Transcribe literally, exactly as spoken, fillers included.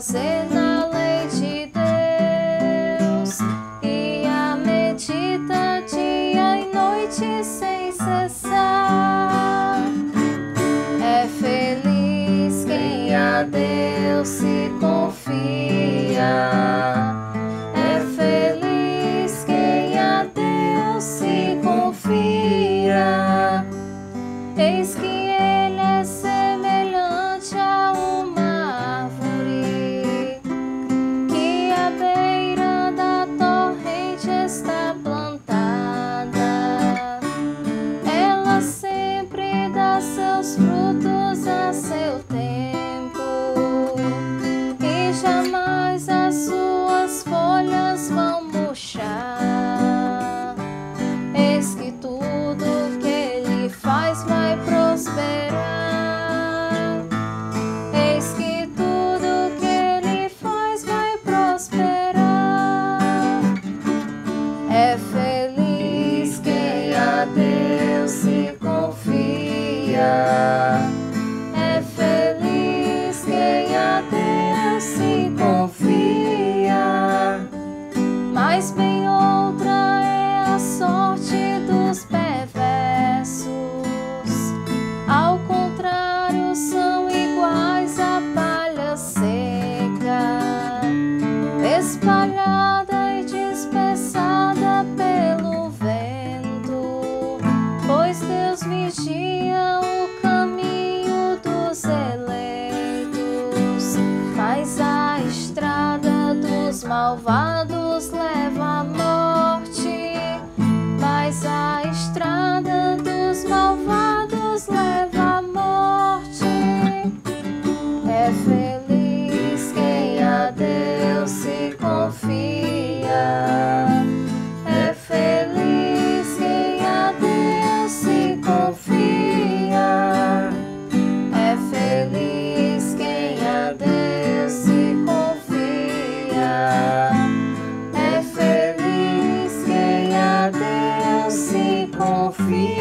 prazer na lei de Deus, e a medita dia e noite sem cessar. É feliz quem a Deus se confia. É feliz quem a Deus se confia. Eis que ele é semelhante a uma árvore que à beira da torrente está plantada. Ela sempre dá seus frutos a seu tempo, e jamais as suas folhas vão murchar. Eis que tudo que ele faz vai prosperar. Eis que tudo que ele faz vai prosperar. É feliz quem a Deus se confia. É feliz quem a Deus se confia. Mas bem outra é a sorte dos perversos. Ao contrário, são iguais à palha seca, espalhada e dispersada pelo vento. Pois Deus vigia o caminho dos eleitos, mas a estrada dos malvados leva à morte. Mas a estrada dos malvados leva à morte. É feliz quem a Deus se confia. É feliz quem a Deus se confia. É feliz quem a Deus se confia. É feliz quem a Deus se confia.